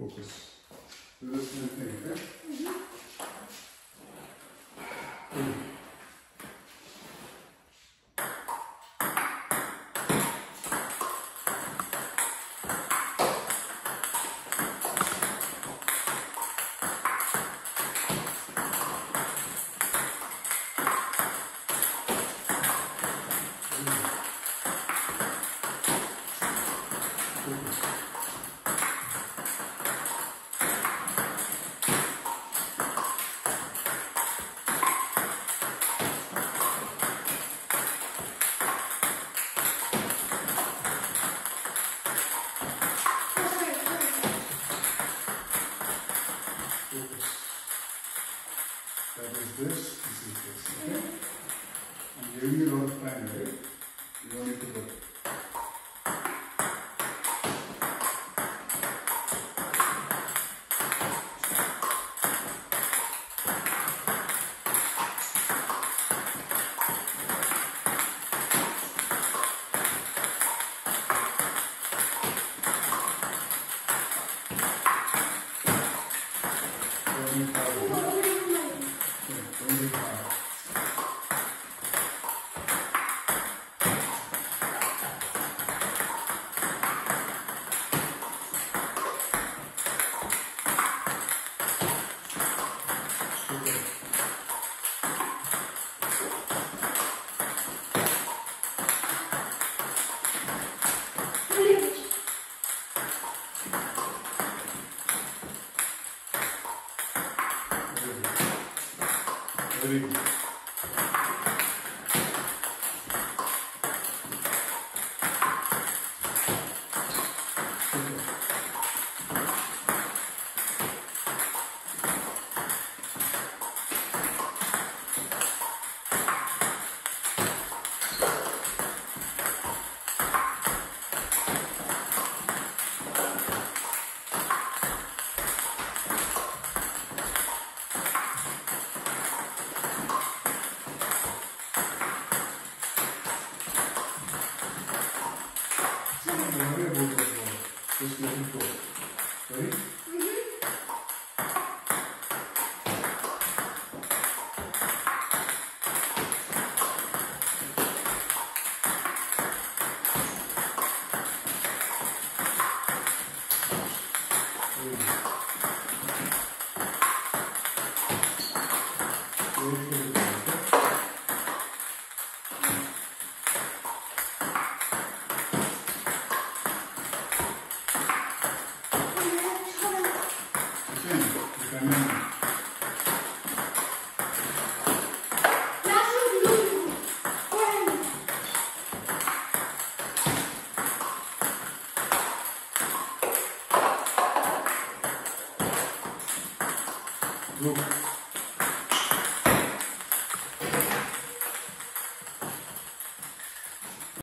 Focus. Do the same thing, okay? That is this is this, okay? I'm giving you a lot of time, right? You don't need to look. Very good. Don't worry about that one. Just let it go. Ready? Look.